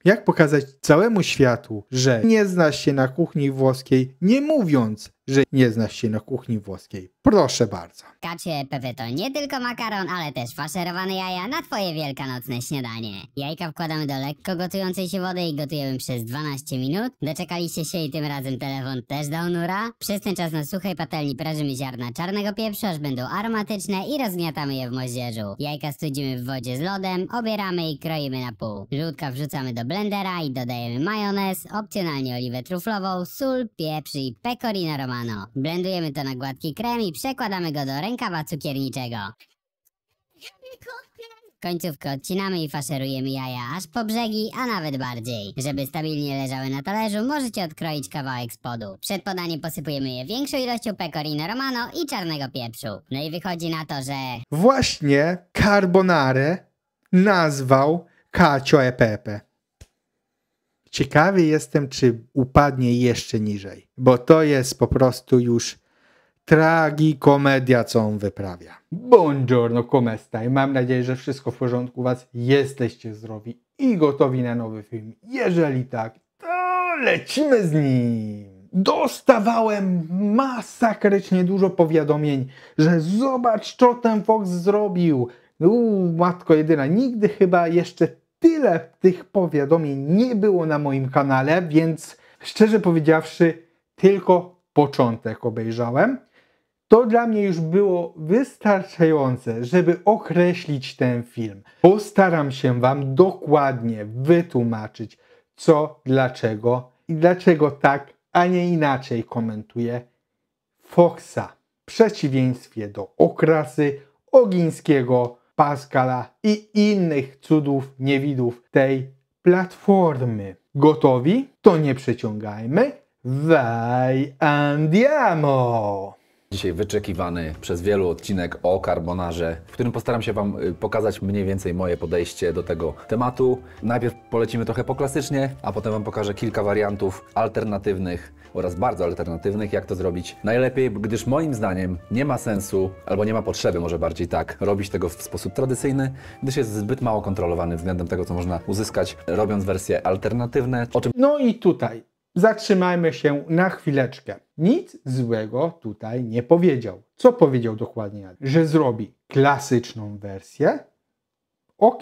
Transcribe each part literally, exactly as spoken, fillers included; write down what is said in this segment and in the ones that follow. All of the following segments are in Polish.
Jak pokazać całemu światu, że nie znasz się na kuchni włoskiej, nie mówiąc, że nie znasz się na kuchni włoskiej. Proszę bardzo. Kacie, Pepe to nie tylko makaron, ale też faszerowane jaja na twoje wielkanocne śniadanie. Jajka wkładamy do lekko gotującej się wody i gotujemy przez dwanaście minut. Doczekaliście się i tym razem telefon też dał nura. Przez ten czas na suchej patelni prażymy ziarna czarnego pieprzu, aż będą aromatyczne i rozgniatamy je w moździerzu. Jajka studzimy w wodzie z lodem, obieramy i kroimy na pół. Żółtka wrzucamy do blendera i dodajemy majonez, opcjonalnie oliwę truflową, sól, pieprz i pecorino romano. Blendujemy to na gładki krem i przekładamy go do rękawa cukierniczego. Końcówkę odcinamy i faszerujemy jaja aż po brzegi, a nawet bardziej. Żeby stabilnie leżały na talerzu, możecie odkroić kawałek spodu. Przed podaniem posypujemy je większą ilością pecorino romano i czarnego pieprzu. No i wychodzi na to, że... Właśnie carbonare nazwał cacio e pepe. Ciekawy jestem, czy upadnie jeszcze niżej, bo to jest po prostu już tragikomedia, co on wyprawia. Buongiorno, come stai? Mam nadzieję, że wszystko w porządku u was, jesteście zdrowi i gotowi na nowy film. Jeżeli tak, to lecimy z nim. Dostawałem masakrycznie dużo powiadomień, że zobacz, co ten Fox zrobił. Uuu, matko jedyna, nigdy chyba jeszcze tyle tych powiadomień nie było na moim kanale, więc szczerze powiedziawszy, tylko początek obejrzałem. To dla mnie już było wystarczające, żeby określić ten film. Postaram się wam dokładnie wytłumaczyć, co, dlaczego i dlaczego tak, a nie inaczej komentuję Foxa. W przeciwieństwie do Okrasy, Ogińskiego, Pascala i innych cudów, niewidów tej platformy. Gotowi? To nie przeciągajmy. Vai andiamo! Dzisiaj wyczekiwany przez wielu odcinek o carbonarze, w którym postaram się wam pokazać mniej więcej moje podejście do tego tematu. Najpierw polecimy trochę poklasycznie, a potem wam pokażę kilka wariantów alternatywnych oraz bardzo alternatywnych, jak to zrobić najlepiej, gdyż moim zdaniem nie ma sensu, albo nie ma potrzeby, może bardziej tak, robić tego w sposób tradycyjny, gdyż jest zbyt mało kontrolowany względem tego, co można uzyskać, robiąc wersje alternatywne. O czym... No i tutaj zatrzymajmy się na chwileczkę. Nic złego tutaj nie powiedział. Co powiedział dokładnie? Że zrobi klasyczną wersję, ok,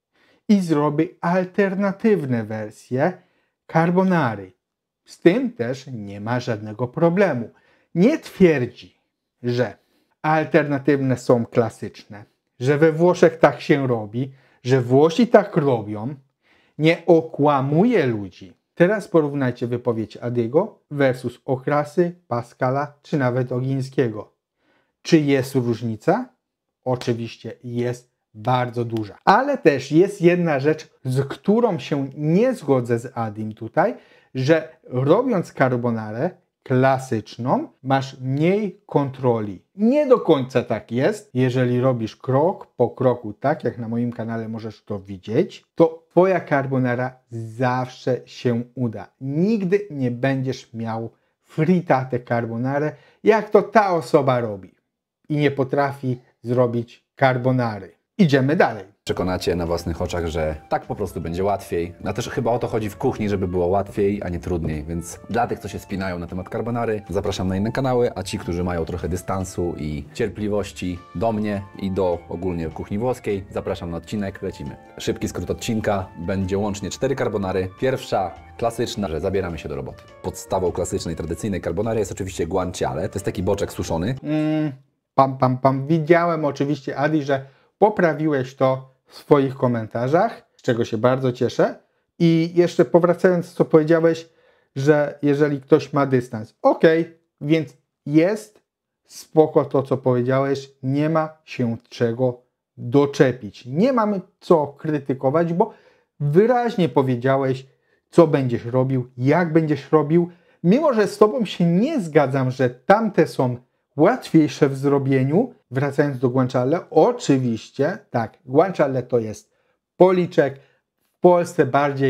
i zrobi alternatywne wersje carbonary. Z tym też nie ma żadnego problemu. Nie twierdzi, że alternatywne są klasyczne, że we Włoszech tak się robi, że Włosi tak robią. Nie okłamuje ludzi. Teraz porównajcie wypowiedź Adiego versus Okrasy, Pascala czy nawet Ogińskiego. Czy jest różnica? Oczywiście jest bardzo duża. Ale też jest jedna rzecz, z którą się nie zgodzę z Adim tutaj, że robiąc carbonarę klasyczną masz mniej kontroli. Nie do końca tak jest. Jeżeli robisz krok po kroku, tak jak na moim kanale możesz to widzieć, to twoja carbonara zawsze się uda. Nigdy nie będziesz miał fritate carbonare, jak to ta osoba robi i nie potrafi zrobić carbonary. Idziemy dalej. Przekonacie na własnych oczach, że tak po prostu będzie łatwiej. No też chyba o to chodzi w kuchni, żeby było łatwiej, a nie trudniej. Więc dla tych, co się spinają na temat carbonary, zapraszam na inne kanały, a ci, którzy mają trochę dystansu i cierpliwości do mnie i do ogólnie kuchni włoskiej, zapraszam na odcinek, lecimy. Szybki skrót odcinka, będzie łącznie cztery carbonary. Pierwsza klasyczna, że zabieramy się do roboty. Podstawą klasycznej, tradycyjnej carbonary jest oczywiście guanciale. To jest taki boczek suszony. Mm, pam, pam, pam. Widziałem oczywiście, Adi, że poprawiłeś to w swoich komentarzach, z czego się bardzo cieszę. I jeszcze powracając, co powiedziałeś, że jeżeli ktoś ma dystans. Ok, więc jest spoko to, co powiedziałeś. Nie ma się czego doczepić. Nie mamy co krytykować, bo wyraźnie powiedziałeś, co będziesz robił, jak będziesz robił. Mimo że z tobą się nie zgadzam, że tamte są łatwiejsze w zrobieniu. Wracając do guanciale, oczywiście, tak, guanciale to jest policzek, w Polsce bardziej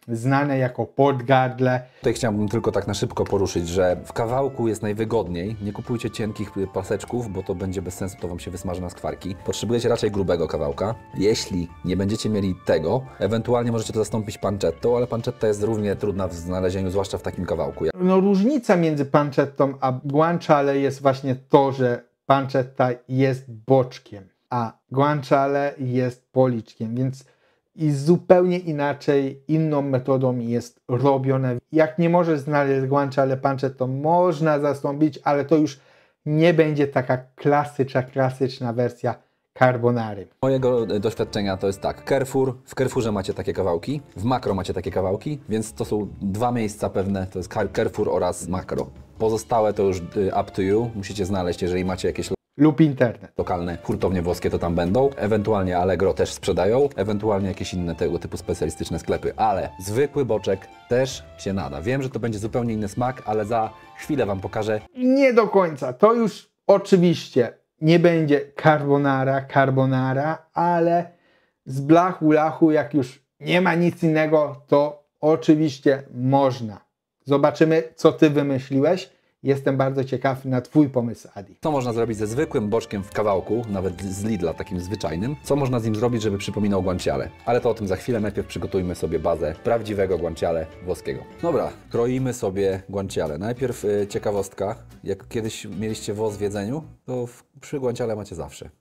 znane jako podgardle. Tutaj chciałbym tylko tak na szybko poruszyć, że w kawałku jest najwygodniej. Nie kupujcie cienkich paseczków, bo to będzie bez sensu, to Wam się wysmaży na skwarki. Potrzebujecie raczej grubego kawałka. Jeśli nie będziecie mieli tego, ewentualnie możecie to zastąpić pancettą, ale pancetta jest równie trudna w znalezieniu, zwłaszcza w takim kawałku. No różnica między pancettą a guanciale jest właśnie to, że pancetta jest boczkiem, a guanciale jest policzkiem, więc i zupełnie inaczej, inną metodą jest robione. Jak nie możesz znaleźć guanciale pancettą, można zastąpić, ale to już nie będzie taka klasyczna, klasyczna wersja carbonary. Mojego doświadczenia to jest tak, Carrefour, w Carrefourze macie takie kawałki, w Makro macie takie kawałki, więc to są dwa miejsca pewne, to jest Carrefour oraz Makro. Pozostałe to już up to you, musicie znaleźć, jeżeli macie jakieś lub internet. lokalne hurtownie włoskie, to tam będą, ewentualnie Allegro też sprzedają, ewentualnie jakieś inne tego typu specjalistyczne sklepy, ale zwykły boczek też się nada. Wiem, że to będzie zupełnie inny smak, ale za chwilę Wam pokażę. Nie do końca, to już oczywiście nie będzie carbonara, carbonara, ale z blachu lachu, jak już nie ma nic innego, to oczywiście można. Zobaczymy, co Ty wymyśliłeś. Jestem bardzo ciekaw na Twój pomysł, Adi. Co można zrobić ze zwykłym boczkiem w kawałku, nawet z Lidla takim zwyczajnym? Co można z nim zrobić, żeby przypominał guanciale? Ale to o tym za chwilę. Najpierw przygotujmy sobie bazę prawdziwego guanciale włoskiego. Dobra, kroimy sobie guanciale. Najpierw y, ciekawostka. Jak kiedyś mieliście włos w jedzeniu, to w, przy guanciale macie zawsze.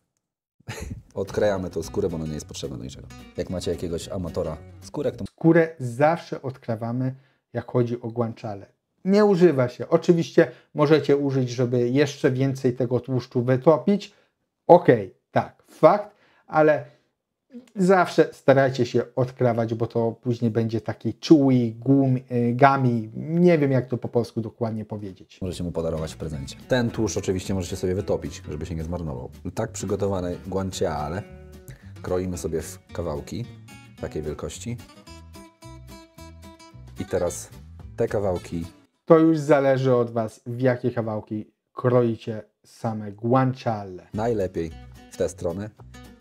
Odkrajamy tą skórę, bo ona nie jest potrzebna do niczego. Jak macie jakiegoś amatora skórek, to... Skórę zawsze odkrawamy, jak chodzi o guanciale. Nie używa się. Oczywiście możecie użyć, żeby jeszcze więcej tego tłuszczu wytopić. Okej, okay, tak, fakt, ale zawsze starajcie się odkrawać, bo to później będzie taki chewy, gum, gummy. Nie wiem, jak to po polsku dokładnie powiedzieć. Możecie mu podarować w prezencie. Ten tłuszcz oczywiście możecie sobie wytopić, żeby się nie zmarnował. Tak przygotowane guanciale kroimy sobie w kawałki takiej wielkości. I teraz te kawałki... To już zależy od Was, w jakie kawałki kroicie same guanciale. Najlepiej w tę stronę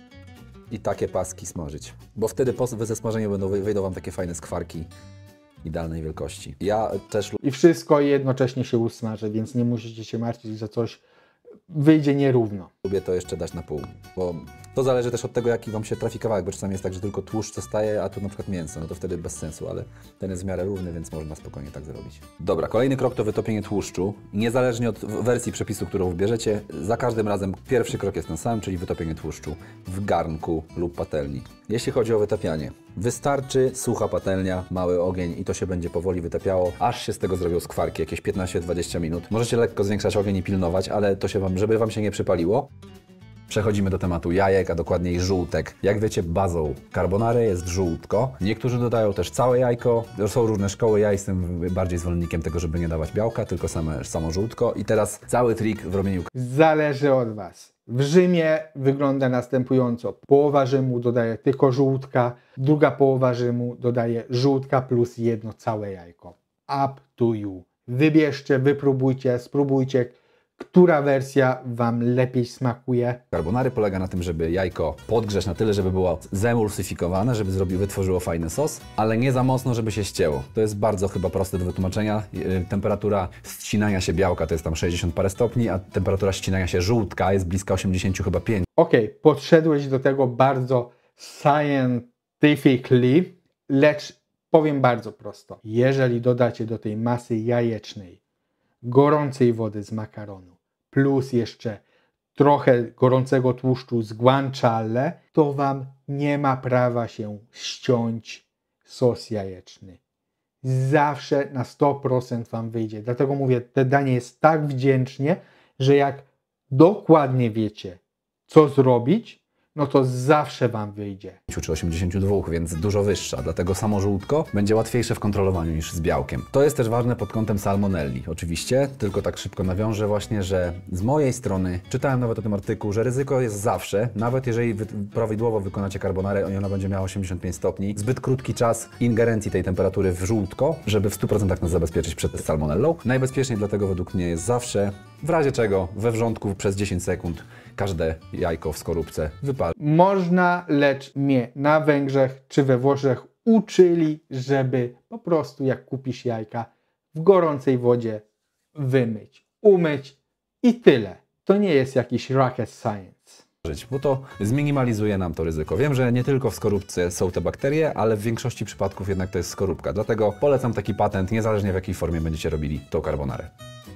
i takie paski smażyć, bo wtedy po zesmażeniu będą, wyjdą Wam takie fajne skwarki idealnej wielkości. Ja też... I wszystko jednocześnie się usmaży, więc nie musicie się martwić, że coś wyjdzie nierówno. Lubię to jeszcze dać na pół, bo to zależy też od tego, jaki Wam się trafi kawałek, bo czasami jest tak, że tylko tłuszcz zostaje, a tu na przykład mięso, no to wtedy bez sensu, ale ten jest w miarę równy, więc można spokojnie tak zrobić. Dobra, kolejny krok to wytopienie tłuszczu. Niezależnie od wersji przepisu, którą wybierzecie, za każdym razem pierwszy krok jest ten sam, czyli wytopienie tłuszczu w garnku lub patelni. Jeśli chodzi o wytapianie, wystarczy sucha patelnia, mały ogień i to się będzie powoli wytapiało, aż się z tego zrobią skwarki, jakieś piętnaście do dwudziestu minut. Możecie lekko zwiększać ogień i pilnować, ale to się wam, żeby Wam się nie przypaliło. Przechodzimy do tematu jajek, a dokładniej żółtek. Jak wiecie, bazą carbonary jest żółtko. Niektórzy dodają też całe jajko. Są różne szkoły, ja jestem bardziej zwolennikiem tego, żeby nie dawać białka, tylko same, samo żółtko. I teraz cały trik w robieniu... Zależy od Was. W Rzymie wygląda następująco. Połowa Rzymu dodaje tylko żółtka, druga połowa Rzymu dodaje żółtka plus jedno całe jajko. Up to you. Wybierzcie, wypróbujcie, spróbujcie, która wersja Wam lepiej smakuje. Carbonary polega na tym, żeby jajko podgrzać na tyle, żeby było zemulsyfikowane, żeby zrobił, wytworzyło fajny sos, ale nie za mocno, żeby się ścięło. To jest bardzo chyba proste do wytłumaczenia. Yy, temperatura ścinania się białka to jest tam sześćdziesiąt parę stopni, a temperatura ścinania się żółtka jest bliska osiemdziesiąt chyba pięć. Ok, podszedłeś do tego bardzo scientifically, lecz powiem bardzo prosto. Jeżeli dodacie do tej masy jajecznej gorącej wody z makaronu plus jeszcze trochę gorącego tłuszczu z guanciale, to Wam nie ma prawa się ściąć sos jajeczny. Zawsze na sto procent Wam wyjdzie. Dlatego mówię, te danie jest tak wdzięcznie, że jak dokładnie wiecie, co zrobić, no to zawsze Wam wyjdzie. Czy osiemdziesiąt dwa, więc dużo wyższa, dlatego samo żółtko będzie łatwiejsze w kontrolowaniu niż z białkiem. To jest też ważne pod kątem salmonelli. Oczywiście, tylko tak szybko nawiążę właśnie, że z mojej strony, czytałem nawet o tym artykuł, że ryzyko jest zawsze, nawet jeżeli wy prawidłowo wykonacie carbonarę i ona będzie miała osiemdziesiąt pięć stopni, zbyt krótki czas ingerencji tej temperatury w żółtko, żeby w stu procentach nas zabezpieczyć przed salmonellą. Najbezpieczniej dlatego według mnie jest zawsze, w razie czego, we wrzątku przez dziesięć sekund każde jajko w skorupce wypali. Można, lecz mnie na Węgrzech czy we Włoszech uczyli, żeby po prostu jak kupisz jajka w gorącej wodzie wymyć, umyć i tyle. To nie jest jakiś rocket science. Bo to zminimalizuje nam to ryzyko. Wiem, że nie tylko w skorupce są te bakterie, ale w większości przypadków jednak to jest skorupka. Dlatego polecam taki patent, niezależnie w jakiej formie będziecie robili tą carbonarę.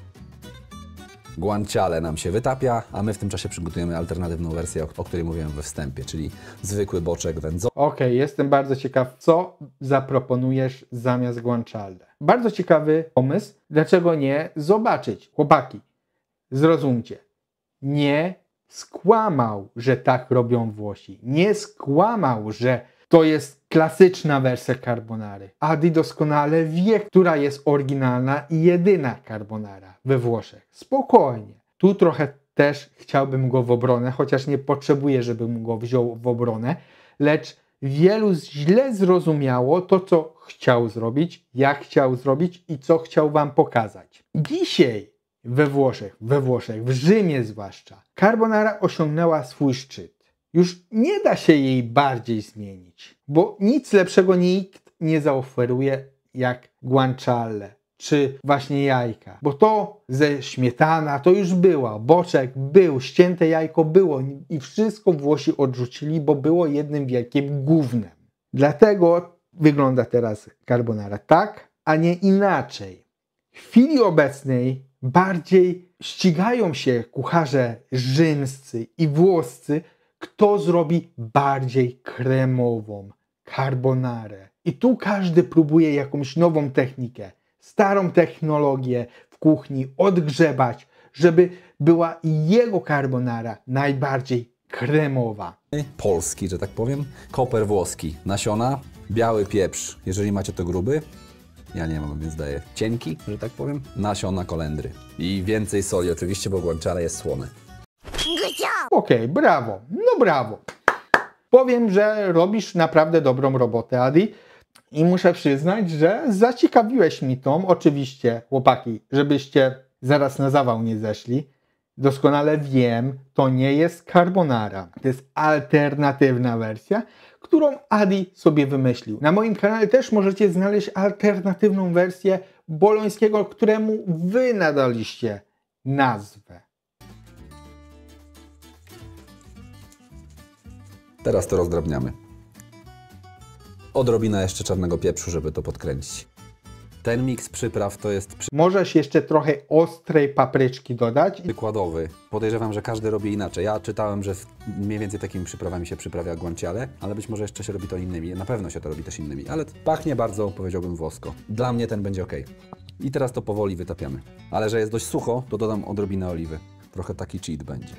Guanciale nam się wytapia, a my w tym czasie przygotujemy alternatywną wersję, o której mówiłem we wstępie, czyli zwykły boczek wędzony. Okej, okay, jestem bardzo ciekaw, co zaproponujesz zamiast guanciale. Bardzo ciekawy pomysł. Dlaczego nie zobaczyć? Chłopaki, zrozumcie. Nie skłamał, że tak robią Włosi. Nie skłamał, że to jest klasyczna wersja carbonary. Adi doskonale wie, która jest oryginalna i jedyna carbonara we Włoszech. Spokojnie. Tu trochę też chciałbym go w obronę, chociaż nie potrzebuję, żebym go wziął w obronę, lecz wielu źle zrozumiało to, co chciał zrobić, jak chciał zrobić i co chciał wam pokazać. Dzisiaj we Włoszech, we Włoszech, w Rzymie zwłaszcza, carbonara osiągnęła swój szczyt. Już nie da się jej bardziej zmienić, bo nic lepszego nikt nie zaoferuje jak guanciale, czy właśnie jajka. Bo to ze śmietana to już była, boczek był, ścięte jajko było i wszystko Włosi odrzucili, bo było jednym wielkim gównem. Dlatego wygląda teraz carbonara tak, a nie inaczej. W chwili obecnej bardziej ścigają się kucharze rzymscy i włoscy, kto zrobi bardziej kremową carbonarę. I tu każdy próbuje jakąś nową technikę, starą technologię w kuchni odgrzebać, żeby była jego carbonara najbardziej kremowa. Polski, że tak powiem. Koper włoski, nasiona, biały pieprz, jeżeli macie to gruby. Ja nie mam, więc daję cienki, że tak powiem. Nasiona kolendry. I więcej soli oczywiście, bo guanciale jest słone. Okej, okay, brawo, no brawo. Powiem, że robisz naprawdę dobrą robotę, Adi. I muszę przyznać, że zaciekawiłeś mi tą, oczywiście, chłopaki, żebyście zaraz na zawał nie zeszli. Doskonale wiem, to nie jest carbonara. To jest alternatywna wersja, którą Adi sobie wymyślił. Na moim kanale też możecie znaleźć alternatywną wersję bolońskiego, któremu wy nadaliście nazwę. Teraz to rozdrabniamy. Odrobina jeszcze czarnego pieprzu, żeby to podkręcić. Ten miks przypraw to jest przy... Możesz jeszcze trochę ostrej papryczki dodać. przykładowy. Podejrzewam, że każdy robi inaczej. Ja czytałem, że mniej więcej takimi przyprawami się przyprawia guanciale, ale być może jeszcze się robi to innymi. Na pewno się to robi też innymi, ale pachnie bardzo, powiedziałbym, włosko. Dla mnie ten będzie ok. I teraz to powoli wytapiamy. Ale że jest dość sucho, to dodam odrobinę oliwy. Trochę taki cheat będzie.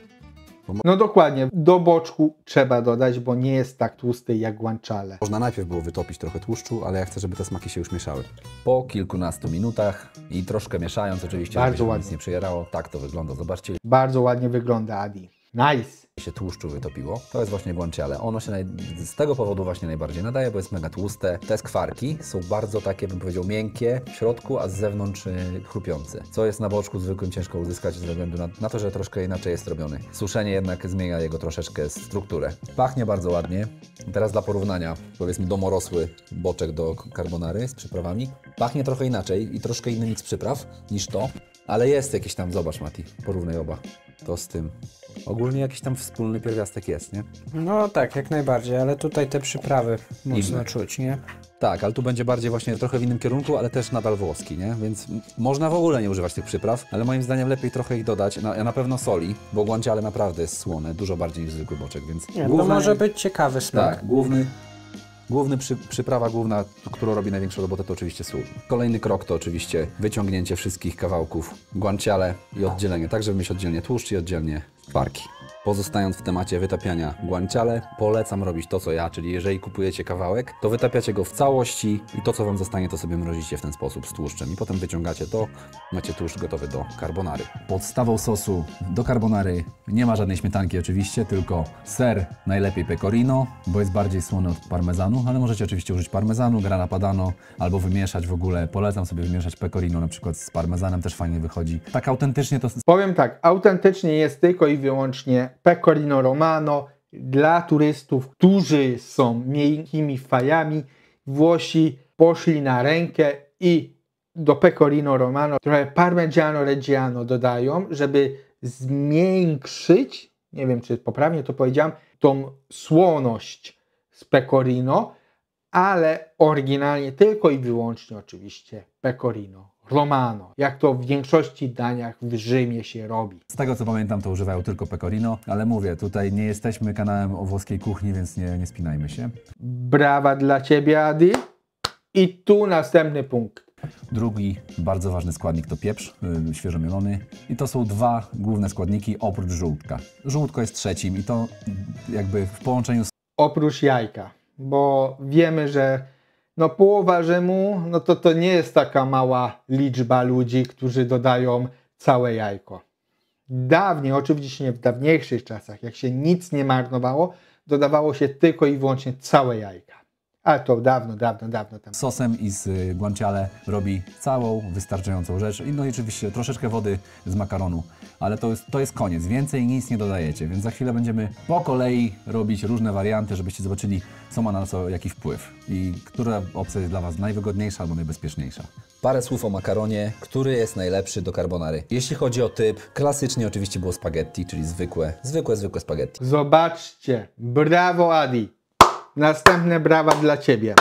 No dokładnie, do boczku trzeba dodać, bo nie jest tak tłusty jak guanciale. Można najpierw było wytopić trochę tłuszczu, ale ja chcę, żeby te smaki się już mieszały. Po kilkunastu minutach i troszkę mieszając oczywiście, bardzo żeby się ładnie. Nic nie przejerało. Tak to wygląda, zobaczcie. Bardzo ładnie wygląda, Adi. Nice! się tłuszczu wytopiło. To jest właśnie guanciale. Ono się naj... z tego powodu właśnie najbardziej nadaje, bo jest mega tłuste. Te skwarki są bardzo takie, bym powiedział, miękkie w środku, a z zewnątrz chrupiące. Co jest na boczku zwykłym ciężko uzyskać ze względu na, na to, że troszkę inaczej jest robiony. Suszenie jednak zmienia jego troszeczkę strukturę. Pachnie bardzo ładnie. Teraz dla porównania, powiedzmy domorosły boczek do carbonary z przyprawami. Pachnie trochę inaczej i troszkę inny miks przypraw niż to, ale jest jakiś tam, zobacz Mati, porównaj oba. To z tym. Ogólnie jakiś tam wspólny pierwiastek jest, nie? No tak, jak najbardziej, ale tutaj te przyprawy mocno Inne. czuć, nie? Tak, ale tu będzie bardziej właśnie trochę w innym kierunku, ale też nadal włoski, nie? Więc można w ogóle nie używać tych przypraw, ale moim zdaniem lepiej trochę ich dodać. Na, na pewno soli, bo guanciale naprawdę jest słone, dużo bardziej niż zwykły boczek, więc... Nie, główny, to może być ciekawy smak. Tak, główny... Główny przy, przyprawa główna, którą robi największą robotę, to oczywiście sól. Kolejny krok to oczywiście wyciągnięcie wszystkich kawałków guanciale i oddzielenie, tak żeby mieć oddzielnie tłuszcz i oddzielnie skwarki. Pozostając w temacie wytapiania guanciale, polecam robić to co ja, czyli jeżeli kupujecie kawałek, to wytapiacie go w całości i to co Wam zostanie, to sobie mrozicie w ten sposób z tłuszczem i potem wyciągacie to, macie tłuszcz gotowy do carbonary. Podstawą sosu do carbonary nie ma żadnej śmietanki oczywiście, tylko ser, najlepiej pecorino, bo jest bardziej słony od parmezanu, ale możecie oczywiście użyć parmezanu, grana padano, albo wymieszać w ogóle. Polecam sobie wymieszać pecorino na przykład z parmezanem, też fajnie wychodzi. Tak autentycznie to... Powiem tak, autentycznie jest tylko i wyłącznie pecorino romano dla turystów, którzy są miękkimi fajami Włosi poszli na rękę i do pecorino romano trochę parmigiano reggiano dodają, żeby zwiększyć, nie wiem czy poprawnie to powiedziałem, tą słoność z pecorino, ale oryginalnie tylko i wyłącznie oczywiście pecorino romano, jak to w większości daniach w Rzymie się robi. Z tego co pamiętam, to używają tylko pecorino, ale mówię, tutaj nie jesteśmy kanałem o włoskiej kuchni, więc nie, nie spinajmy się. Brawa dla Ciebie, Adi. I tu następny punkt. Drugi bardzo ważny składnik to pieprz, yy, świeżo mielony. I to są dwa główne składniki oprócz żółtka. Żółtko jest trzecim i to jakby w połączeniu z... Oprócz jajka, bo wiemy, że no połowa Rzymu, no to to nie jest taka mała liczba ludzi, którzy dodają całe jajko. Dawniej, oczywiście nie w dawniejszych czasach, jak się nic nie marnowało, dodawało się tylko i wyłącznie całe jajka. Ale to dawno, dawno, dawno tam. Sosem i z guanciale robi całą wystarczającą rzecz. I no i oczywiście troszeczkę wody z makaronu, ale to jest, to jest koniec. Więcej nic nie dodajecie, więc za chwilę będziemy po kolei robić różne warianty, żebyście zobaczyli, co ma na co jaki wpływ i która opcja jest dla Was najwygodniejsza albo najbezpieczniejsza. Parę słów o makaronie, który jest najlepszy do carbonary. Jeśli chodzi o typ, klasycznie oczywiście było spaghetti, czyli zwykłe, zwykłe, zwykłe spaghetti. Zobaczcie, brawo Adi. Następne brawa dla Ciebie.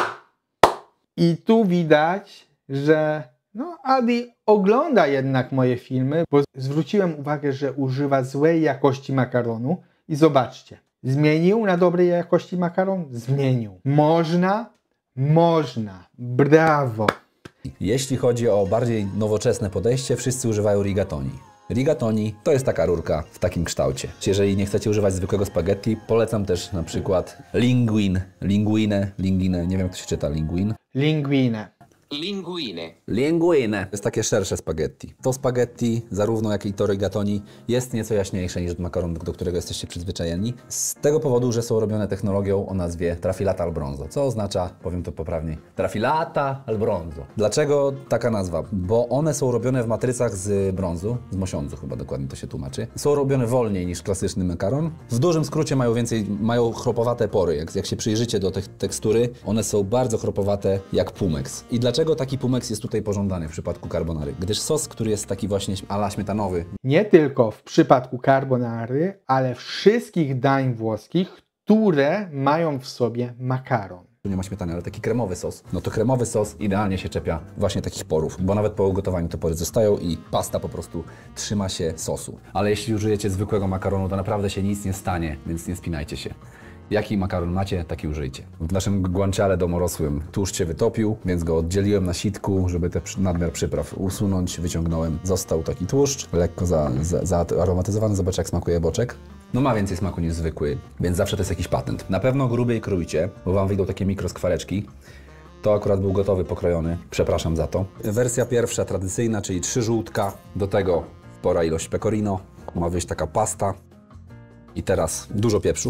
I tu widać, że no, Adi ogląda jednak moje filmy, bo zwróciłem uwagę, że używa złej jakości makaronu i zobaczcie, zmienił na dobrej jakości makaron? Zmienił. Można? Można. Brawo. Jeśli chodzi o bardziej nowoczesne podejście, wszyscy używają rigatoni. Rigatoni to jest taka rurka w takim kształcie. Jeżeli nie chcecie używać zwykłego spaghetti, polecam też na przykład linguine, linguine, linguine, nie wiem jak to się czyta, linguine. Linguine. Linguine. Linguine. To jest takie szersze spaghetti. To spaghetti, zarówno jak i to rigatoni, jest nieco jaśniejsze niż makaron, do którego jesteście przyzwyczajeni. Z tego powodu, że są robione technologią o nazwie trafilata al bronzo, co oznacza, powiem to poprawniej, trafilata al bronzo. Dlaczego taka nazwa? Bo one są robione w matrycach z brązu, z mosiądzu chyba dokładnie to się tłumaczy. Są robione wolniej niż klasyczny makaron. W dużym skrócie mają więcej, mają chropowate pory. Jak, jak się przyjrzycie do tych tekstury, one są bardzo chropowate jak pumex. I dlaczego Dlaczego taki pumex jest tutaj pożądany w przypadku carbonary? Gdyż sos, który jest taki właśnie a la śmietanowy. Nie tylko w przypadku carbonary, ale wszystkich dań włoskich, które mają w sobie makaron. Nie ma śmietany, ale taki kremowy sos. No to kremowy sos idealnie się czepia właśnie takich porów, bo nawet po ugotowaniu te pory zostają i pasta po prostu trzyma się sosu. Ale jeśli użyjecie zwykłego makaronu, to naprawdę się nic nie stanie, więc nie spinajcie się. Jaki makaron macie, taki użyjcie. W naszym guanciale domorosłym tłuszcz się wytopił, więc go oddzieliłem na sitku, żeby ten nadmiar przypraw usunąć. Wyciągnąłem, został taki tłuszcz, lekko zaaromatyzowany. Zobacz jak smakuje boczek. No ma więcej smaku niż zwykły, więc zawsze to jest jakiś patent. Na pewno grubiej krójcie, bo Wam wyjdą takie mikroskwareczki. To akurat był gotowy, pokrojony. Przepraszam za to. Wersja pierwsza, tradycyjna, czyli trzy żółtka. Do tego spora ilość pecorino. Ma wyjść taka pasta. I teraz dużo pieprzu.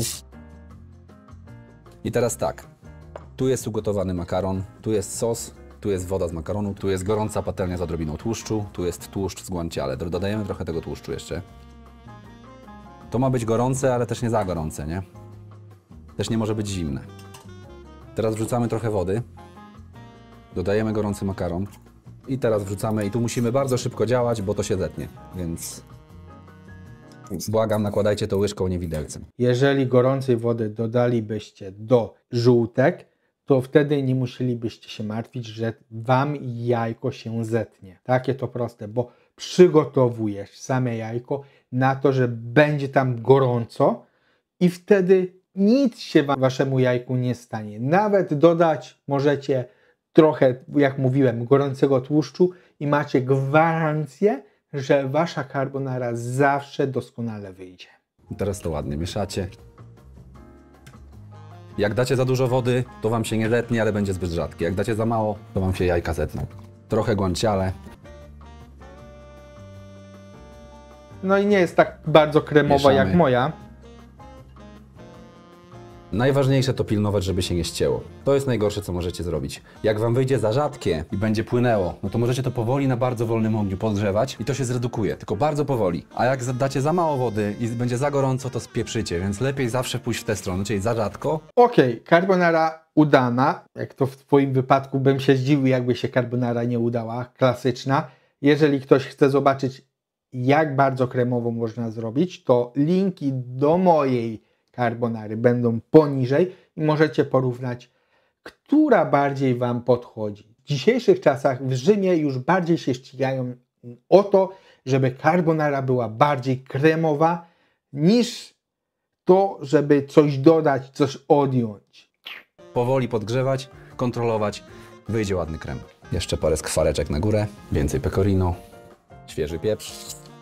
I teraz tak, tu jest ugotowany makaron, tu jest sos, tu jest woda z makaronu, tu jest gorąca patelnia z odrobiną tłuszczu, tu jest tłuszcz z guanciale. Dodajemy trochę tego tłuszczu jeszcze. To ma być gorące, ale też nie za gorące, nie? Też nie może być zimne. Teraz wrzucamy trochę wody, dodajemy gorący makaron i teraz wrzucamy, i tu musimy bardzo szybko działać, bo to się zetnie, więc... Błagam, nakładajcie to łyżką, nie widelcem. Jeżeli gorącej wody dodalibyście do żółtek, to wtedy nie musielibyście się martwić, że Wam jajko się zetnie. Takie to proste, bo przygotowujesz same jajko na to, że będzie tam gorąco i wtedy nic się Waszemu jajku nie stanie. Nawet dodać możecie trochę, jak mówiłem, gorącego tłuszczu i macie gwarancję, że Wasza carbonara zawsze doskonale wyjdzie. Teraz to ładnie mieszacie. Jak dacie za dużo wody, to Wam się nie zetnie, ale będzie zbyt rzadkie. Jak dacie za mało, to Wam się jajka zetną. Trochę guanciale. No i nie jest tak bardzo kremowa Mieszamy. jak moja. Najważniejsze to pilnować, żeby się nie ścięło. To jest najgorsze, co możecie zrobić. Jak Wam wyjdzie za rzadkie i będzie płynęło, no to możecie to powoli na bardzo wolnym ogniu podgrzewać i to się zredukuje, tylko bardzo powoli. A jak dacie za mało wody i będzie za gorąco, to spieprzycie, więc lepiej zawsze pójść w tę stronę, czyli za rzadko. Okej, okay, carbonara udana, jak to w twoim wypadku bym się zdziwił, jakby się carbonara nie udała, klasyczna. Jeżeli ktoś chce zobaczyć, jak bardzo kremową można zrobić, to linki do mojej carbonary będą poniżej i możecie porównać, która bardziej wam podchodzi. W dzisiejszych czasach w Rzymie już bardziej się ścigają o to, żeby carbonara była bardziej kremowa, niż to, żeby coś dodać, coś odjąć. Powoli podgrzewać, kontrolować, wyjdzie ładny krem. Jeszcze parę skwareczek na górę, więcej pecorino, świeży pieprz.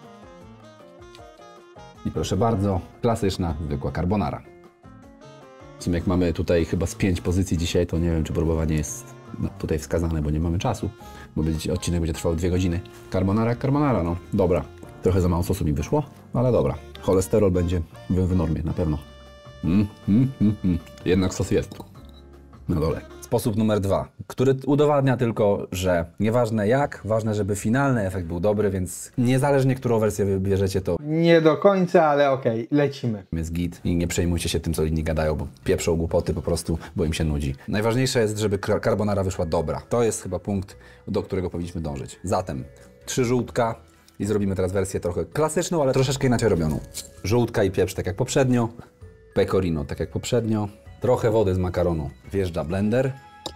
I proszę bardzo, klasyczna, zwykła carbonara. W sumie jak mamy tutaj chyba z pięć pozycji dzisiaj, to nie wiem, czy próbowanie jest no, tutaj wskazane, bo nie mamy czasu, bo będzie, odcinek będzie trwał dwie godziny. Carbonara, carbonara, no dobra. Trochę za mało sosu mi wyszło, ale dobra. Cholesterol będzie w, w normie, na pewno. Mm, mm, mm, mm. Jednak sos jest na dole. Sposób numer dwa, który udowadnia tylko, że nieważne jak, ważne, żeby finalny efekt był dobry, więc niezależnie, którą wersję wybierzecie, to Nie do końca, ale okej, lecimy. jest git i nie przejmujcie się tym, co inni gadają, bo pieprzą głupoty po prostu, bo im się nudzi. Najważniejsze jest, żeby carbonara wyszła dobra. To jest chyba punkt, do którego powinniśmy dążyć. Zatem trzy żółtka i zrobimy teraz wersję trochę klasyczną, ale troszeczkę inaczej robioną. Żółtka i pieprz tak jak poprzednio, pecorino tak jak poprzednio, trochę wody z makaronu. Wjeżdża blender.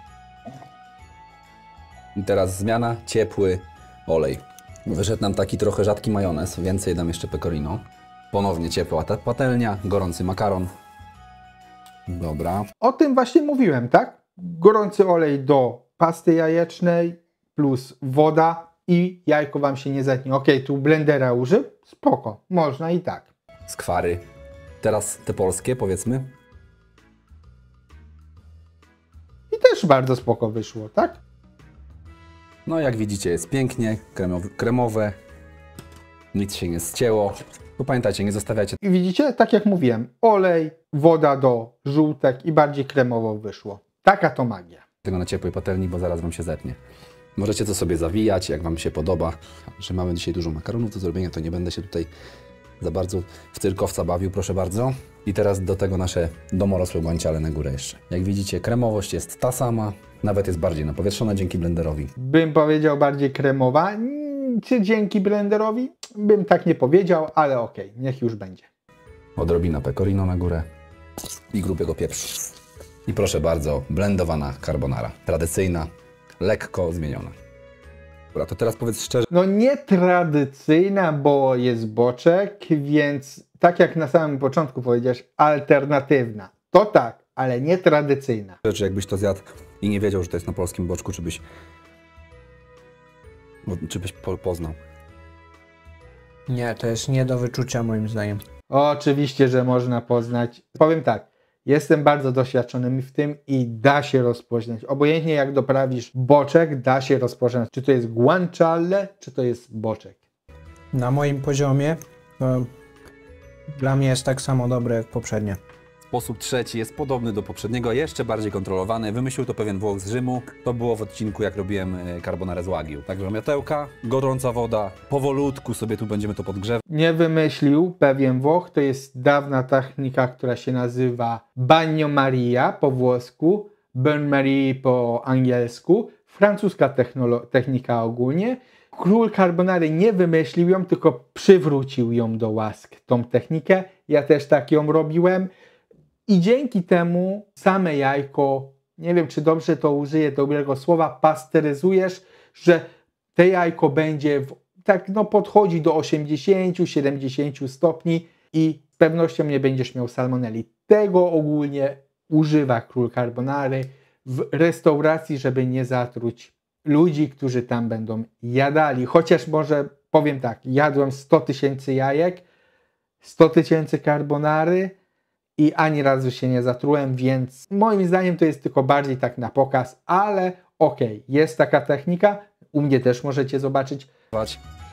I teraz zmiana, ciepły olej. Wyszedł nam taki trochę rzadki majonez, więcej dam jeszcze pecorino. Ponownie ciepła ta patelnia, gorący makaron. Dobra. O tym właśnie mówiłem, tak? Gorący olej do pasty jajecznej plus woda i jajko wam się nie zetnie. Ok, tu blendera użył? Spoko, można i tak. Skwary. Teraz te polskie, powiedzmy. I też bardzo spoko wyszło, tak? No jak widzicie jest pięknie, kremowe, kremowe. Nic się nie zcięło. Bo pamiętajcie, nie zostawiajcie I widzicie, tak jak mówiłem, olej, woda do żółtek i bardziej kremowo wyszło. Taka to magia. tego na ciepłej patelni, bo zaraz wam się zetnie. Możecie to sobie zawijać, jak wam się podoba. Że mamy dzisiaj dużo makaronów do zrobienia, to nie będę się tutaj za bardzo w cyrkowca bawił, proszę bardzo. I teraz do tego nasze domorosłe guanciale na górę jeszcze. Jak widzicie, kremowość jest ta sama, nawet jest bardziej napowietrzona dzięki blenderowi. Bym powiedział bardziej kremowa. Mm, Czy dzięki blenderowi? Bym tak nie powiedział, ale okej, niech już będzie. Odrobina pecorino na górę i grubiego pieprzu. I proszę bardzo, blendowana carbonara. Tradycyjna, lekko zmieniona. Dobra, to teraz powiedz szczerze, No nie tradycyjna, bo jest boczek, więc tak jak na samym początku powiedziałeś, alternatywna. To tak, ale nie tradycyjna. czy jakbyś to zjadł i nie wiedział, że to jest na polskim boczku, czy byś, no, czy byś po, poznał. Nie, to jest nie do wyczucia moim zdaniem. Oczywiście, że można poznać. Powiem tak, jestem bardzo doświadczony w tym i da się rozpoznać. Obojętnie jak doprawisz boczek, da się rozpoznać, czy to jest guanciale, czy to jest boczek. Na moim poziomie to dla mnie jest tak samo dobre jak poprzednie. Sposób trzeci jest podobny do poprzedniego, jeszcze bardziej kontrolowany. Wymyślił to pewien Włoch z Rzymu. To było w odcinku, jak robiłem carbonarę z Wagyu. Także miotełka, gorąca woda, powolutku sobie tu będziemy to podgrzewać. Nie wymyślił pewien Włoch, to jest dawna technika, która się nazywa bagno Maria po włosku, bain Marie po angielsku, francuska technika ogólnie. Król carbonary nie wymyślił ją, tylko przywrócił ją do łask, tą technikę. Ja też tak ją robiłem. I dzięki temu same jajko, nie wiem czy dobrze to użyję dobrego słowa, pasteryzujesz, że te jajko będzie, w, tak no podchodzi do osiemdziesięciu do siedemdziesięciu stopni i z pewnością nie będziesz miał salmonelli. Tego ogólnie używa król carbonary w restauracji, żeby nie zatruć ludzi, którzy tam będą jadali. Chociaż może powiem tak, jadłem sto tysięcy jajek, sto tysięcy carbonary, i ani razu się nie zatrułem, więc moim zdaniem to jest tylko bardziej tak na pokaz, ale okej, okay, jest taka technika, u mnie też możecie zobaczyć.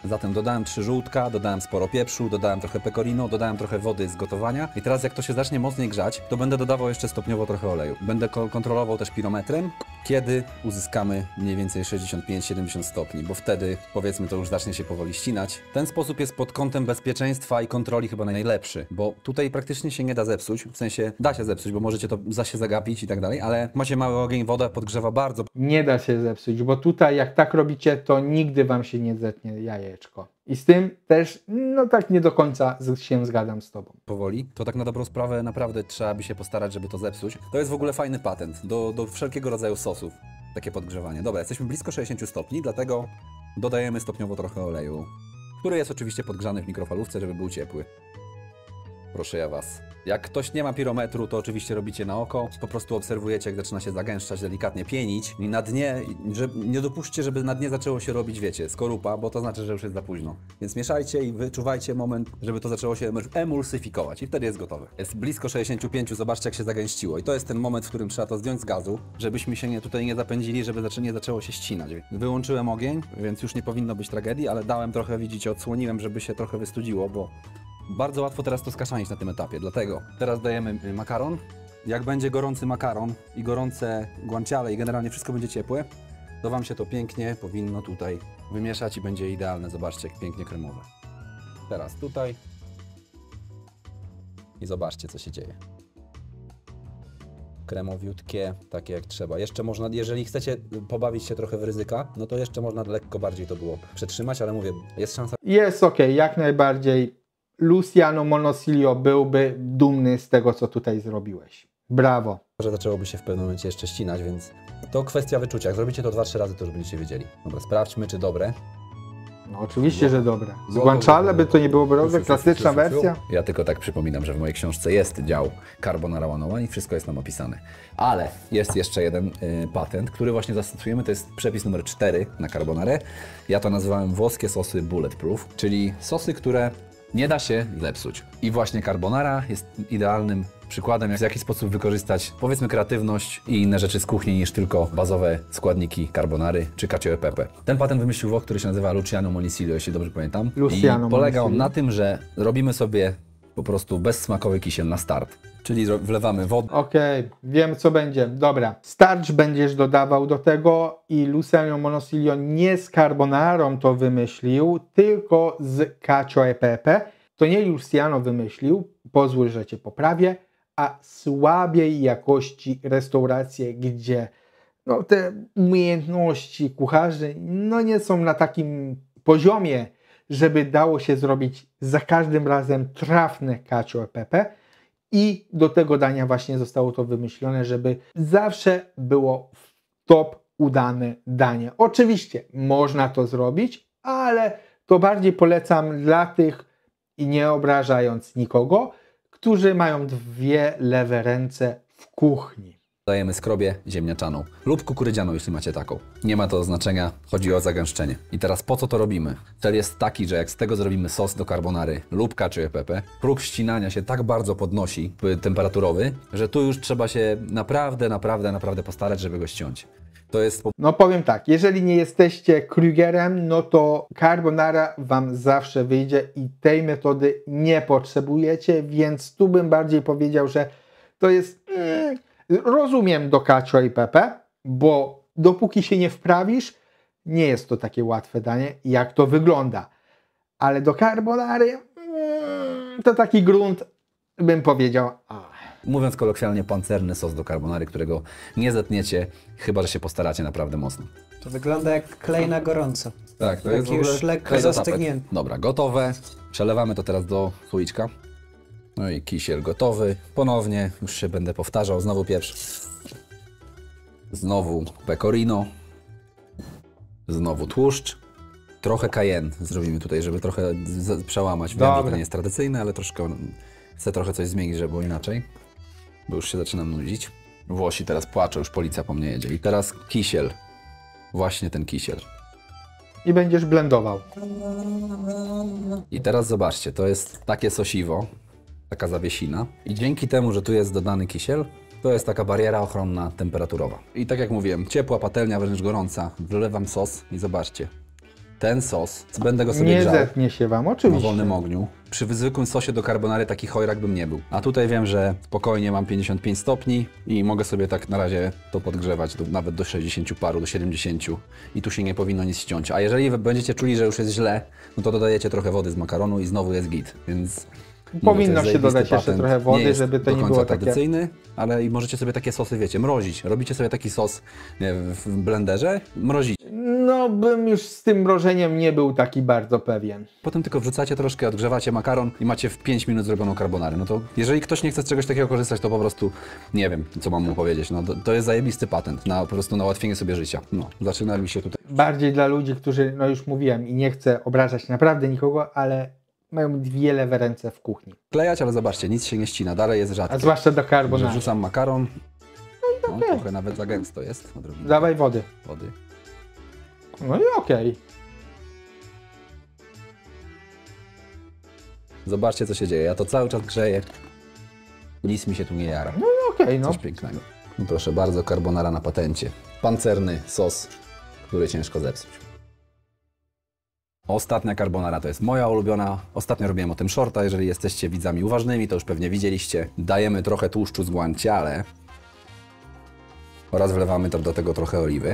Zatem dodałem trzy żółtka, dodałem sporo pieprzu, dodałem trochę pecorino, dodałem trochę wody z gotowania. I teraz jak to się zacznie mocniej grzać, to będę dodawał jeszcze stopniowo trochę oleju. Będę ko kontrolował też pirometrem, kiedy uzyskamy mniej więcej sześćdziesiąt pięć siedemdziesiąt stopni, bo wtedy powiedzmy to już zacznie się powoli ścinać. Ten sposób jest pod kątem bezpieczeństwa i kontroli chyba najlepszy, bo tutaj praktycznie się nie da zepsuć, w sensie da się zepsuć, bo możecie to za się zagapić i tak dalej, ale macie mały ogień, woda podgrzewa bardzo. Nie da się zepsuć, bo tutaj jak tak robicie, to nigdy wam się nie zetnie jajeczko. I z tym też, no tak nie do końca się zgadzam z tobą. Powoli, to tak na dobrą sprawę naprawdę trzeba by się postarać, żeby to zepsuć. To jest w ogóle fajny patent do, do wszelkiego rodzaju sosów, takie podgrzewanie. Dobra, jesteśmy blisko sześćdziesięciu stopni, dlatego dodajemy stopniowo trochę oleju, który jest oczywiście podgrzany w mikrofalówce, żeby był ciepły. Proszę ja was. Jak ktoś nie ma pirometru, to oczywiście robicie na oko. Po prostu obserwujecie, jak zaczyna się zagęszczać, delikatnie pienić. I na dnie, że nie dopuśćcie, żeby na dnie zaczęło się robić, wiecie, skorupa, bo to znaczy, że już jest za późno. Więc mieszajcie i wyczuwajcie moment, żeby to zaczęło się emulsyfikować i wtedy jest gotowe. Jest blisko sześćdziesięciu pięciu, zobaczcie, jak się zagęściło. I to jest ten moment, w którym trzeba to zdjąć z gazu, żebyśmy się nie, tutaj nie zapędzili, żeby zaczę nie zaczęło się ścinać. Wyłączyłem ogień, więc już nie powinno być tragedii, ale dałem trochę, widzicie, odsłoniłem, żeby się trochę wystudziło, bo bardzo łatwo teraz to skaszanić na tym etapie, dlatego teraz dajemy makaron. Jak będzie gorący makaron i gorące guanciale i generalnie wszystko będzie ciepłe, to wam się to pięknie powinno tutaj wymieszać i będzie idealne. Zobaczcie, jak pięknie kremowe. Teraz tutaj i zobaczcie, co się dzieje. Kremowiutkie, takie jak trzeba. Jeszcze można, jeżeli chcecie pobawić się trochę w ryzyka, no to jeszcze można lekko bardziej to było przetrzymać, ale mówię, jest szansa. Jest ok, jak najbardziej. Luciano Monosilio byłby dumny z tego, co tutaj zrobiłeś. Brawo. Że zaczęłoby się w pewnym momencie jeszcze ścinać, więc to kwestia wyczucia. Jak zrobicie to dwa trzy razy, to już będziecie wiedzieli. Dobra, sprawdźmy, czy dobre. No oczywiście, że dobre. Z guanciale by to nie byłoby dobre, klasyczna wersja. Ja tylko tak przypominam, że w mojej książce jest dział Carbonara one oh one i wszystko jest nam opisane. Ale jest jeszcze jeden y, patent, który właśnie zastosujemy, to jest przepis numer cztery na carbonarę. Ja to nazywałem włoskie sosy bulletproof, czyli sosy, które nie da się zepsuć. I właśnie carbonara jest idealnym przykładem, jak w jaki sposób wykorzystać, powiedzmy, kreatywność i inne rzeczy z kuchni niż tylko bazowe składniki carbonary czy cacio e pepe. Ten patent wymyślił Włoch, który się nazywa Luciano Monosilio, jeśli dobrze pamiętam. Luciano I polega on Monosilio. na tym, że robimy sobie po prostu bezsmakowy kisiel na start. Czyli wlewamy wodę. Okej, okay, wiem co będzie. Dobra, starch będziesz dodawał do tego i Luciano Monosilio nie z carbonarą to wymyślił, tylko z cacio e pepe. To nie Luciano wymyślił, pozwól, że cię poprawię, a słabiej jakości restauracje, gdzie no, te umiejętności kucharzy no, nie są na takim poziomie, żeby dało się zrobić za każdym razem trafne cacio e pepe. I do tego dania właśnie zostało to wymyślone, żeby zawsze było top udane danie. Oczywiście można to zrobić, ale to bardziej polecam dla tych, i nie obrażając nikogo, którzy mają dwie lewe ręce w kuchni. Dajemy skrobię ziemniaczaną lub kukurydzianą, jeśli macie taką. Nie ma to znaczenia, chodzi o zagęszczenie. I teraz po co to robimy? Cel jest taki, że jak z tego zrobimy sos do carbonary lub cacio e pepe, próg ścinania się tak bardzo podnosi temperaturowy, że tu już trzeba się naprawdę, naprawdę, naprawdę postarać, żeby go ściąć. To jest... No powiem tak, jeżeli nie jesteście Krügerem, no to carbonara wam zawsze wyjdzie i tej metody nie potrzebujecie, więc tu bym bardziej powiedział, że to jest... Mm, rozumiem do cacio e pepe, bo dopóki się nie wprawisz, nie jest to takie łatwe danie, jak to wygląda. Ale do carbonary mm, to taki grunt, bym powiedział... Ach. Mówiąc kolokwialnie, pancerny sos do carbonary, którego nie zetniecie, chyba że się postaracie naprawdę mocno. To wygląda jak klej na gorąco. Tak, to Taki jest w ogóle już lekko klej do zastygnięty. tapet. Dobra, gotowe. Przelewamy to teraz do słoiczka. No i kisiel gotowy. Ponownie, już się będę powtarzał, znowu pieprz. Znowu pecorino. Znowu tłuszcz. Trochę cayenne zrobimy tutaj, żeby trochę przełamać. Wiem, że to nie jest tradycyjne, ale troszkę chcę trochę coś zmienić, żeby było inaczej. Bo już się zaczynam nudzić. Włosi teraz płaczą, już policja po mnie jedzie. I teraz kisiel. Właśnie ten kisiel. I będziesz blendował. I teraz zobaczcie, to jest takie sosiwo, taka zawiesina. I dzięki temu, że tu jest dodany kisiel, to jest taka bariera ochronna temperaturowa. I tak jak mówiłem, ciepła patelnia, wręcz gorąca. Wlewam sos i zobaczcie. ten sos, będę go sobie Nie grzał zetnie się wam, na oczywiście. wolnym ogniu. Przy zwykłym sosie do carbonary taki chojrak bym nie był. A tutaj wiem, że spokojnie mam pięćdziesiąt pięć stopni i mogę sobie tak na razie to podgrzewać do, nawet do sześćdziesięciu paru, do siedemdziesięciu i tu się nie powinno nic ściąć. A jeżeli wy będziecie czuli, że już jest źle, no to dodajecie trochę wody z makaronu i znowu jest git, więc... Powinno mówię, to się jest dodać zajebisty jeszcze patent. trochę wody, nie jest żeby to do nie końca było takie... tradycyjny, ale i możecie sobie takie sosy, wiecie, mrozić. Robicie sobie taki sos nie, w blenderze, mrozicie. No, bym już z tym mrożeniem nie był taki bardzo pewien. Potem tylko wrzucacie troszkę, odgrzewacie makaron i macie w pięć minut zrobioną carbonarę. No to jeżeli ktoś nie chce z czegoś takiego korzystać, to po prostu nie wiem, co mam mu powiedzieć. No to, to jest zajebisty patent na po prostu na ułatwienie sobie życia. No, zaczynali się tutaj. Bardziej dla ludzi, którzy, no już mówiłem i nie chcę obrażać naprawdę nikogo, ale mają wiele w ręce w kuchni. Klejać, ale zobaczcie, nic się nie ścina, dalej jest rzadkie. A zwłaszcza do Także carbonara. wrzucam makaron. No, okej. trochę nawet za gęsto jest. Odrobinę Dawaj wody. wody. No i okej. Zobaczcie, co się dzieje. Ja to cały czas grzeję. Nic mi się tu nie jara. No i okej, no. Coś pięknego. No proszę bardzo, carbonara na patencie. Pancerny sos, który ciężko zepsuć. Ostatnia carbonara to jest moja ulubiona. Ostatnio robiłem o tym shorta. Jeżeli jesteście widzami uważnymi, to już pewnie widzieliście. Dajemy trochę tłuszczu z guanciale oraz wlewamy to do tego trochę oliwy.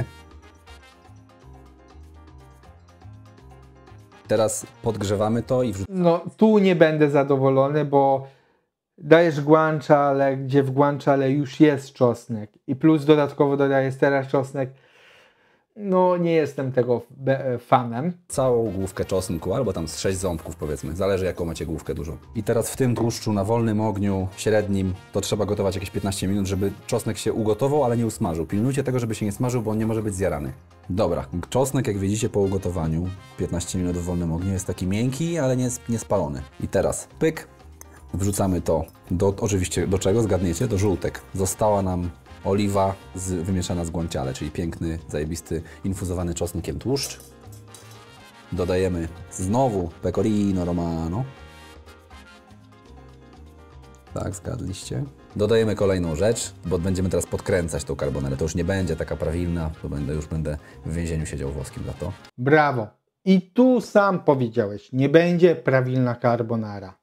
Teraz podgrzewamy to i wrzucamy. No tu nie będę zadowolony, bo dajesz guanciale, gdzie w guanciale już jest czosnek i plus dodatkowo dodajesz teraz czosnek. No nie jestem tego fanem. Całą główkę czosnku, albo tam z sześć ząbków powiedzmy, zależy jaką macie główkę dużą. I teraz w tym tłuszczu na wolnym ogniu, średnim, to trzeba gotować jakieś piętnaście minut, żeby czosnek się ugotował, ale nie usmażył. Pilnujcie tego, żeby się nie smażył, bo on nie może być zjarany. Dobra, czosnek jak widzicie po ugotowaniu, piętnaście minut w wolnym ogniu, jest taki miękki, ale nie, nie spalony. I teraz pyk, wrzucamy to do, oczywiście do czego? Zgadniecie? Do żółtek. Została nam oliwa z, wymieszana z guanciale, czyli piękny, zajebisty, infuzowany czosnkiem tłuszcz. Dodajemy znowu pecorino romano. Tak, zgadliście. Dodajemy kolejną rzecz, bo będziemy teraz podkręcać tą carbonarę. To już nie będzie taka prawilna, to będę, już będę w więzieniu siedział włoskim za to. Brawo. I tu sam powiedziałeś, nie będzie prawilna carbonara.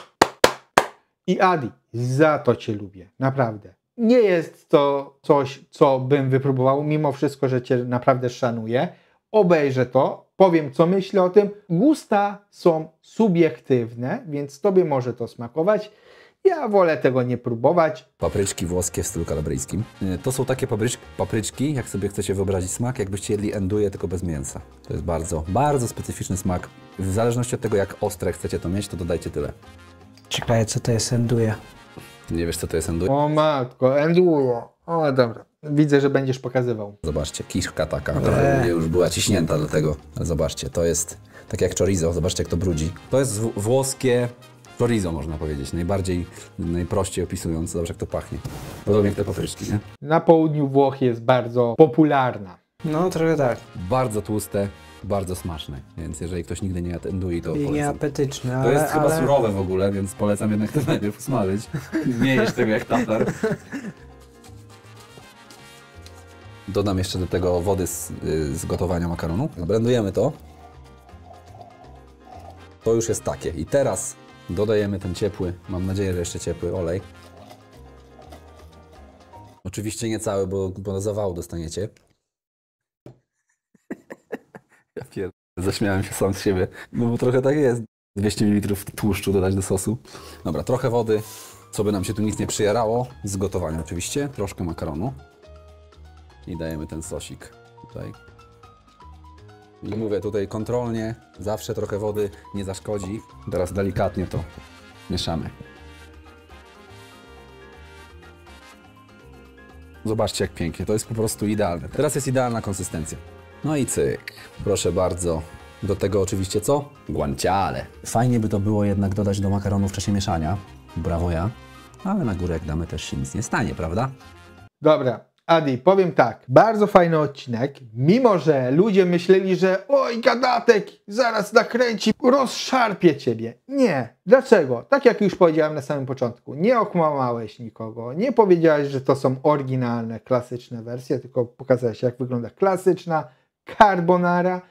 I Adi, za to Cię lubię, naprawdę. Nie jest to coś, co bym wypróbował, mimo wszystko, że Cię naprawdę szanuję. Obejrzę to, powiem, co myślę o tym. Gusta są subiektywne, więc Tobie może to smakować. Ja wolę tego nie próbować. Papryczki włoskie w stylu kalabryjskim. To są takie papryczki, papryczki, jak sobie chcecie wyobrazić smak, jakbyście jedli enduje, tylko bez mięsa. To jest bardzo, bardzo specyficzny smak. W zależności od tego, jak ostre chcecie to mieć, to dodajcie tyle. Ciekawe, co to jest enduje. Nie wiesz, co to jest enduje? O matko, enduro. O dobra, widzę, że będziesz pokazywał. Zobaczcie, kiszka taka, która już była ciśnięta do tego. Ale zobaczcie, to jest tak jak chorizo, zobaczcie jak to brudzi. To jest włoskie chorizo, można powiedzieć, najbardziej, najprościej opisując. Zobacz jak to pachnie. Podobnie jak te papryczki, nie? Na południu Włoch jest bardzo popularna. No, trochę tak. Bardzo tłuste, bardzo smaczne, więc jeżeli ktoś nigdy nie jadł endui, to I polecam. nieapetyczny, To ale... jest chyba ale... surowe w ogóle, więc polecam jednak to najpierw usmażyć. Nie jeść tego jak tatar. Dodam jeszcze do tego wody z, z gotowania makaronu. Blendujemy to. To już jest takie. I teraz dodajemy ten ciepły, mam nadzieję, że jeszcze ciepły olej. Oczywiście nie cały, bo, bo zawału dostaniecie. Ja pierd... Zaśmiałem się sam z siebie, no bo trochę tak jest. dwieście mililitrów tłuszczu dodać do sosu. Dobra, trochę wody, co by nam się tu nic nie przyjarało. Z gotowania oczywiście, troszkę makaronu. I dajemy ten sosik tutaj. I mówię tutaj kontrolnie, zawsze trochę wody nie zaszkodzi. Teraz delikatnie to mieszamy. Zobaczcie jak pięknie, to jest po prostu idealne. Teraz jest idealna konsystencja. No i cyk, proszę bardzo. Do tego oczywiście co? Guanciale. Fajnie by to było jednak dodać do makaronu w czasie mieszania. Brawo ja. Ale na górę jak damy też się nic nie stanie, prawda? Dobra, Adi, powiem tak, bardzo fajny odcinek, mimo że ludzie myśleli, że oj, gadatek, zaraz nakręci, rozszarpie Ciebie. Nie. Dlaczego? Tak jak już powiedziałem na samym początku, nie okłamałeś nikogo, nie powiedziałeś, że to są oryginalne, klasyczne wersje, tylko pokazałeś, jak wygląda klasyczna carbonara.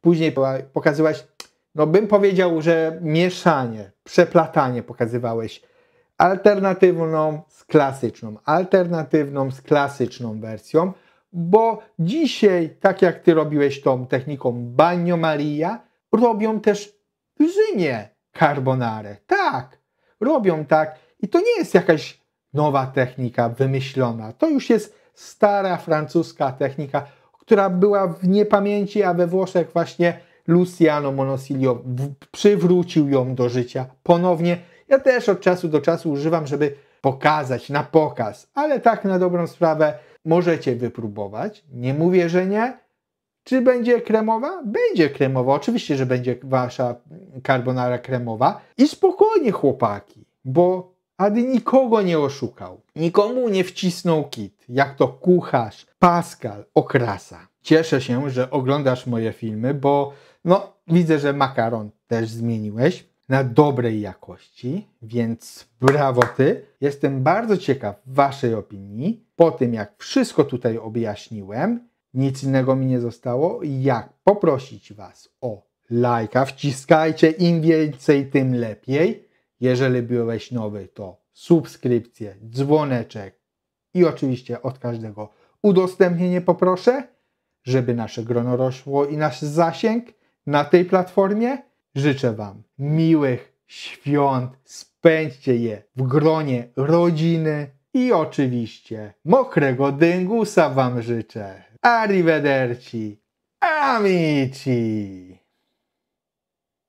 Później pokazywałeś, no bym powiedział, że mieszanie, przeplatanie pokazywałeś. Alternatywną z klasyczną, alternatywną z klasyczną wersją, bo dzisiaj, tak jak ty robiłeś tą techniką Bagno Maria, robią też w Rzymie carbonarę. Tak, robią tak i to nie jest jakaś nowa technika wymyślona. To już jest stara francuska technika, która była w niepamięci, a we Włoszech właśnie Luciano Monosilio przywrócił ją do życia ponownie. Ja też od czasu do czasu używam, żeby pokazać, na pokaz, ale tak na dobrą sprawę możecie wypróbować. Nie mówię, że nie. Czy będzie kremowa? Będzie kremowa. Oczywiście, że będzie wasza carbonara kremowa. I spokojnie, chłopaki, bo Ady nikogo nie oszukał. Nikomu nie wcisnął kit, jak to kucharz Pascal Okrasa. Cieszę się, że oglądasz moje filmy, bo no widzę, że makaron też zmieniłeś na dobrej jakości, więc brawo ty. Jestem bardzo ciekaw waszej opinii. Po tym, jak wszystko tutaj objaśniłem, nic innego mi nie zostało, jak poprosić was o lajka. Wciskajcie, im więcej, tym lepiej. Jeżeli byłeś nowy, to subskrypcję, dzwoneczek i oczywiście od każdego udostępnienie poproszę, żeby nasze grono rosło i nasz zasięg na tej platformie. Życzę wam miłych świąt, spędźcie je w gronie rodziny i oczywiście mokrego dyngusa wam życzę. Arrivederci, amici!